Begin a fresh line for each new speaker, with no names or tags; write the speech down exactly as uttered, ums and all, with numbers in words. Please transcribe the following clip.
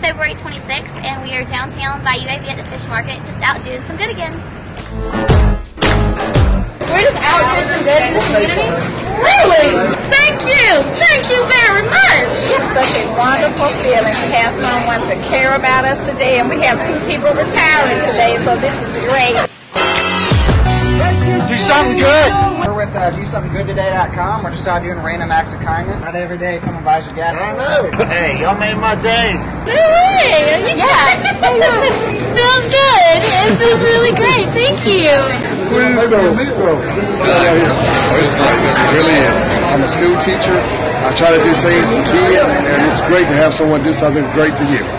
February twenty-sixth, and we are downtown by U A V at the fish market, just out doing some good again.
We're just out doing some good in the community. Really? Thank you. Thank you very much. It's such a wonderful feeling to have someone to care about us today, and we have two people retiring today, so this is great.
Do something good.
We're with uh, do something good today dot com. We're just out doing random acts of kindness. Not every day someone buys your gas.
I know. Hey, y'all made my day.
Hey, yeah. Feels good. It feels really great. Thank you.
Please go. Oh, it's great. It really is. I'm a school teacher. I try to do things for kids, and it's great to have someone do something great for you.